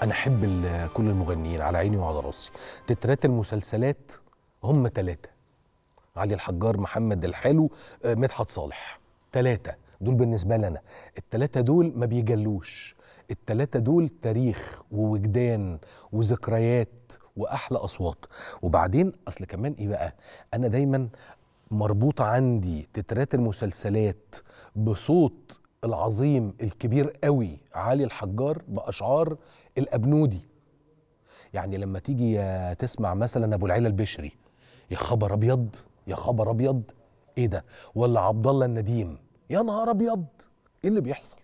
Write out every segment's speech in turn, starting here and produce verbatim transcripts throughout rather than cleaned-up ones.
انا احب كل المغنيين على عيني وعلى راسي. تترات المسلسلات هم ثلاثه: علي الحجار، محمد الحلو، مدحت صالح. ثلاثه دول بالنسبه لنا، الثلاثه دول ما بيجلوش. الثلاثه دول تاريخ ووجدان وذكريات واحلى اصوات. وبعدين اصل كمان ايه بقى، انا دايما مربوط عندي تترات المسلسلات بصوت العظيم الكبير قوي علي الحجار بأشعار الأبنودي. يعني لما تيجي تسمع مثلا أبو العلا البشري، يا خبر أبيض يا خبر أبيض إيه ده، ولا عبد الله النديم، يا نهار أبيض إيه اللي بيحصل.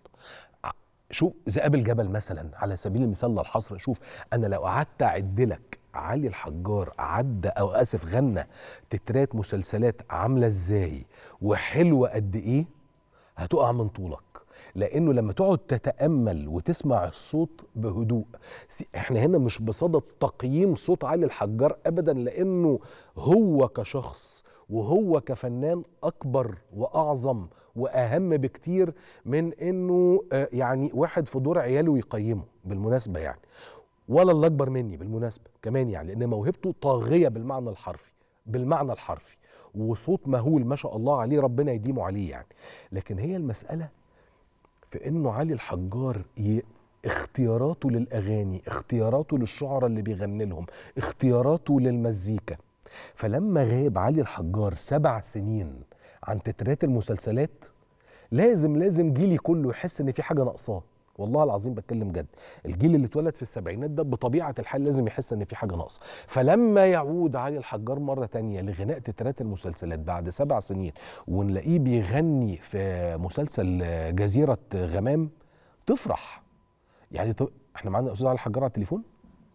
شوف ذئاب الجبل مثلا على سبيل المثال للحصر. شوف أنا لو قعدت أعد لك علي الحجار عدى أو آسف غنى تترات مسلسلات عاملة إزاي وحلوة قد إيه، هتقع من طولك. لانه لما تقعد تتامل وتسمع الصوت بهدوء، احنا هنا مش بصدد تقييم صوت علي الحجار ابدا، لانه هو كشخص وهو كفنان اكبر واعظم واهم بكتير من انه يعني واحد في دور عياله يقيمه بالمناسبه يعني، ولا اللي اكبر مني بالمناسبه كمان يعني، لان موهبته طاغيه بالمعنى الحرفي بالمعنى الحرفي وصوت مهول ما شاء الله عليه، ربنا يديمه عليه يعني. لكن هي المسألة في انه علي الحجار ي... اختياراته للأغاني، اختياراته للشعراء اللي بيغني لهم، اختياراته للمزيكا. فلما غاب علي الحجار سبع سنين عن تترات المسلسلات، لازم لازم جيلي كله يحس ان في حاجة ناقصاه. والله العظيم بتكلم جد، الجيل اللي اتولد في السبعينات ده بطبيعة الحال لازم يحس ان في حاجة ناقصة. فلما يعود علي الحجار مرة تانية لغناء تترات المسلسلات بعد سبع سنين ونلاقيه بيغني في مسلسل جزيرة غمام، تفرح يعني. ط... احنا معانا استاذ علي الحجار على التليفون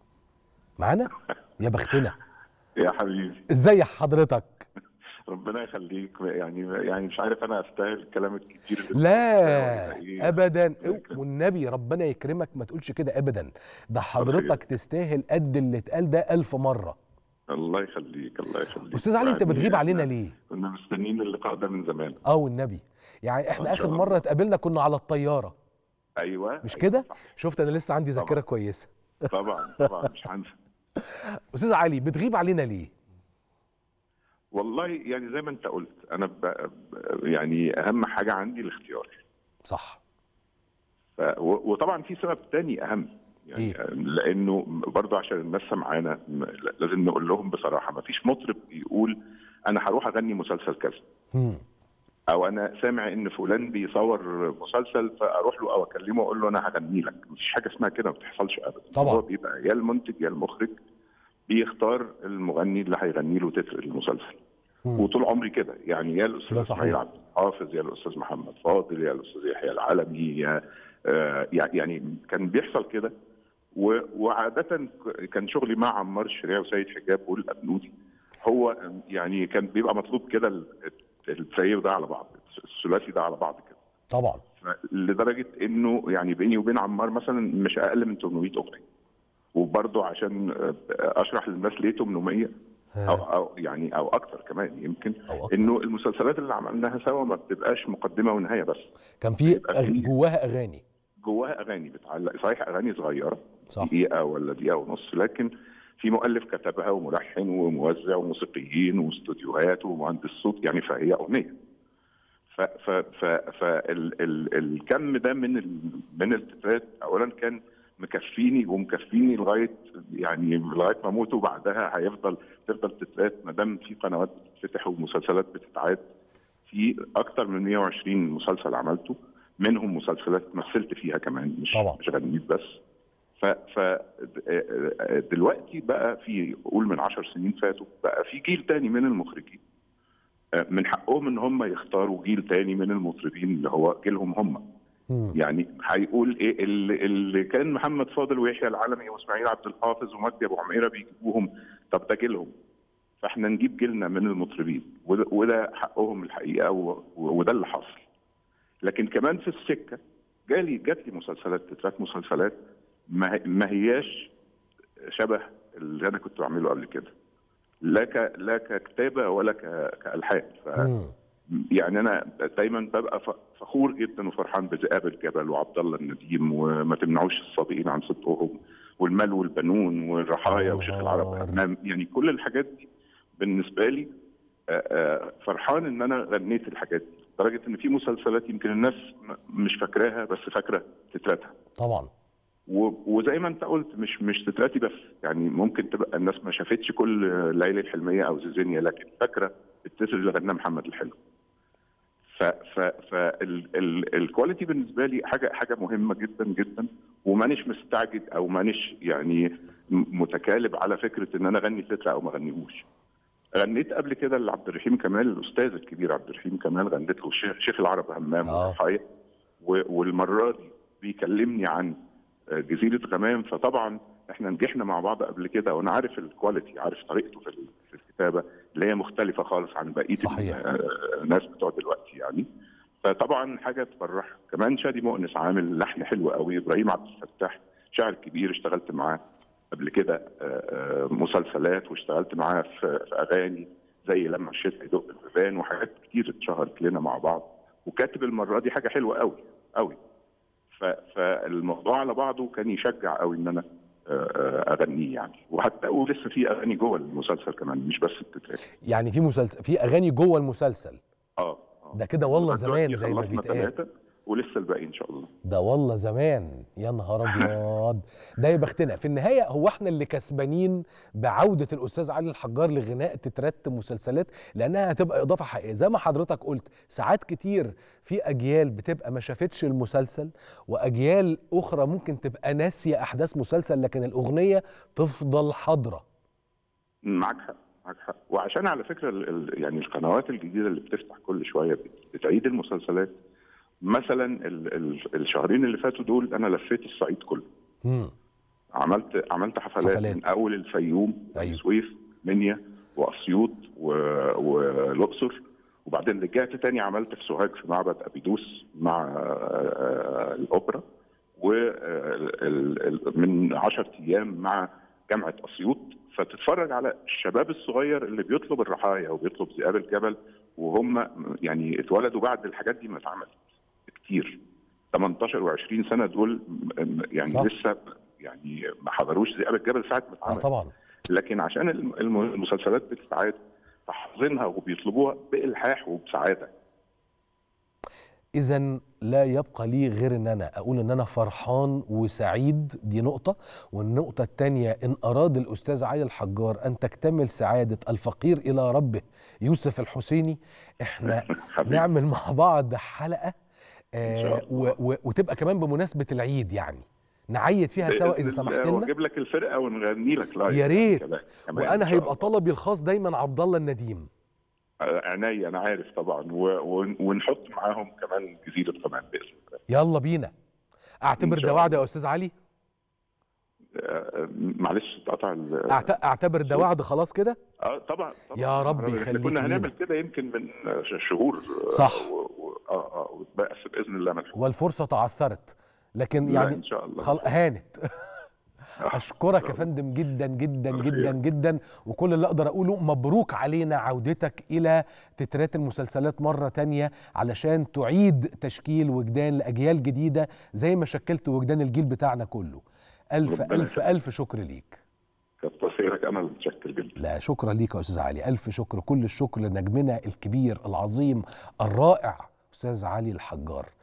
معانا، يا بختنا يا حبيبي. ازاي حضرتك؟ ربنا يخليك. يعني يعني مش عارف انا استاهل الكلام الكتير اللي لا إيه؟ ابدا، والنبي ربنا يكرمك ما تقولش كده ابدا، ده حضرتك تستاهل قد اللي اتقال ده ألف مرة. الله يخليك الله يخليك. استاذ علي انت بتغيب علينا ليه؟ كنا مستنيين اللقاء ده من زمان. اه والنبي يعني احنا اخر مرة اتقابلنا كنا على الطيارة. ايوه مش أيوة كده؟ صح. شفت انا لسه عندي ذاكرة كويسة. طبعا طبعا مش هنسى. استاذ علي بتغيب علينا ليه؟ والله يعني زي ما انت قلت انا ب... يعني اهم حاجه عندي الاختيار. صح. ف... وطبعا في سبب تاني اهم يعني إيه؟ لانه برضه عشان الناس سمعانا لازم نقول لهم بصراحه ما فيش مطرب يقول انا هروح اغني مسلسل كذا، او انا سامع ان فلان بيصور مسلسل فاروح له او اكلمه واقول له انا هغني لك. مفيش حاجه اسمها كده، ما بتحصلش ابدا. طبعا هو بيبقى يا المنتج يا المخرج بيختار المغني اللي هيغني له تتر المسلسل. مم. وطول عمري كده يعني، يا الاستاذ اسماعيل عبد الحافظ يا الاستاذ محمد فاضل يا الاستاذ يحيى العلمي يا آه يعني كان بيحصل كده. وعاده كان شغلي مع عمار الشريعي وسيد حجاب والابنودي، هو يعني كان بيبقى مطلوب كده التريو ده على بعض، الثلاثي ده على بعض كده. طبعا لدرجه انه يعني بيني وبين عمار مثلا مش اقل من ثمانمائة اغنيه. وبرضه عشان اشرح للناس ليه ثمانمائة او او يعني او اكتر كمان يمكن، أو انه المسلسلات اللي عملناها سوا ما بتبقاش مقدمه ونهايه بس، كان في أغ... جواها اغاني جواها اغاني بتعلق. صحيح اغاني صغيره صح. دقيقه ولا دقيقه ونص، لكن في مؤلف كتبها وملحن وموزع وموسيقيين واستوديوهات ومهندس صوت يعني، فهي اغنيه. ف ف ف فالكم ده من ال... من التترات اولا كان مكفيني ومكفيني لغايه يعني لغايه ما اموت، وبعدها هيفضل تفضل تترات ما دام في قنوات بتتفتح ومسلسلات بتتعاد. في اكتر من مئة وعشرين مسلسل عملته، منهم مسلسلات مثلت فيها كمان، مش طبعا. مش غنيت بس. ف ف دلوقتي بقى في قول من عشر سنين فاتوا بقى في جيل تاني من المخرجين من حقهم ان هم يختاروا جيل تاني من المطربين اللي هو جيلهم هم. يعني هيقول ايه اللي, اللي كان محمد فاضل ويحيى العلمي واسماعيل عبد الحافظ ومجدي ابو عميره بيجيبوهم، طب ده جيلهم، فاحنا نجيب جيلنا من المطربين، وده حقهم الحقيقه، وده اللي حصل. لكن كمان في السكه جالي جات لي مسلسلات تترات مسلسلات ما هياش شبه اللي انا كنت بعمله قبل كده، لا ك لا ككتابه ولا كالحان. ف يعني انا دايما ببقى فخور جدا وفرحان بذئاب الجبل وعبد الله النديم وما تمنعوش الصابئين عن صدقهم والمال والبنون والرحايا وشيخ العرب همام، يعني كل الحاجات دي بالنسبه لي فرحان ان انا غنيت الحاجات دي، لدرجه ان في مسلسلات يمكن الناس مش فاكراها بس فاكره تتراتها. طبعا. وزي ما انت قلت مش مش تتراتي بس، يعني ممكن تبقى الناس ما شافتش كل ليالي الحلميه او زيزينيا لكن فاكره التتر اللي غناه محمد الحلو. ف ف فالكواليتي بالنسبه لي حاجه حاجه مهمه جدا جدا، ومانيش مستعجل او مانيش يعني متكالب على فكره ان انا اغني تتر او ما اغنيهوش. غنيت قبل كده لعبد الرحيم كمال، الاستاذ الكبير عبد الرحيم كمال، غنيت له شيخ, شيخ العرب همام والرحايا، والمره دي بيكلمني عن جزيره غمام، فطبعا احنا نجحنا مع بعض قبل كده وانا عارف الكواليتي، عارف طريقته في في الكتابه اللي هي مختلفه خالص عن بقيه الناس بتوع دلوقتي يعني. فطبعا حاجه تفرح. كمان شادي مؤنس عامل لحن حلو قوي، ابراهيم عبد الفتاح شاعر كبير اشتغلت معاه قبل كده مسلسلات، واشتغلت معاه في اغاني زي لما الشتاء يدق البيبان وحاجات كتير اتشهرت لنا مع بعض، وكاتب المره دي حاجه حلوه قوي قوي. فالموضوع على بعضه كان يشجع قوي ان انا اغنيه يعني، وحتى ولسه في اغاني جوه المسلسل كمان مش بس التترات. يعني في مسلسل في اغاني جوه المسلسل؟ اه ده كده والله زمان زي ما بيتقال، ولسه الباقي ان شاء الله. ده والله زمان، يا نهار ابيض. ده يا بختنا. في النهايه هو احنا اللي كسبانين بعوده الاستاذ علي الحجار لغناء تترات مسلسلات، لانها هتبقى اضافه حقيقيه زي ما حضرتك قلت. ساعات كتير في اجيال بتبقى ما شافتش المسلسل، واجيال اخرى ممكن تبقى ناسيه احداث مسلسل، لكن الاغنيه تفضل حاضره. معاك حق معاك حق. وعشان على فكره ال يعني القنوات الجديده اللي بتفتح كل شويه بتعيد المسلسلات. مثلا ال ال الشهرين اللي فاتوا دول انا لفيت الصعيد كله. مم. عملت عملت حفلات, حفلات من اول الفيوم والسويس منيا واسيوط والاقصر، وبعدين رجعت تاني عملت في سوهاج في معبد ابيدوس مع الاوبرا، ومن عشرة ايام مع جامعه اسيوط. فتتفرج على الشباب الصغير اللي بيطلب الرحايا وبيطلب ذئاب الجبل، وهم يعني اتولدوا بعد الحاجات دي ما اتعملت كتير، ثمانية عشر وعشرين سنه دول يعني صح. لسه يعني ما حضروش ذئاب الجبل ساعه ما اتعمل. آه طبعا. لكن عشان المسلسلات بتتعاد فحافظينها وبيطلبوها بالحاح وبسعاده. إذن لا يبقى لي غير ان انا اقول ان انا فرحان وسعيد، دي نقطة. والنقطة الثانية، ان اراد الاستاذ علي الحجار ان تكتمل سعادة الفقير الى ربه يوسف الحسيني، احنا نعمل مع بعض حلقة آه وتبقى كمان بمناسبة العيد، يعني نعيد فيها سوا اذا سمحت لنا. واجيب لك الفرقة ونغني لك لايف يا ريت. وانا هيبقى طلبي الخاص دايما عبد الله النديم. عينيا انا عارف طبعا، ونحط معاهم كمان جزيره كمان باذن الله. يلا بينا. اعتبر ده وعد يا استاذ علي. معلش اتقطع. اعتبر ده وعد خلاص كده. اه طبعا طبعا. يا رب يخليك. كنا هنعمل كده يمكن من شهور. صح. اه اه بس باذن الله ملحوظ. والفرصه تعثرت، لكن يعني ان شاء الله خل... هانت. أشكرك يا فندم جدا جدا جدا جدا، وكل اللي أقدر أقوله مبروك علينا عودتك إلى تترات المسلسلات مرة تانية، علشان تعيد تشكيل وجدان لأجيال جديدة زي ما شكلت وجدان الجيل بتاعنا كله. ألف ألف ألف شكر ليك. كتر خيرك، أنا متشكر جدا. لا شكرا ليك يا أستاذ علي، ألف شكر، كل الشكر لنجمنا الكبير العظيم الرائع أستاذ علي الحجار.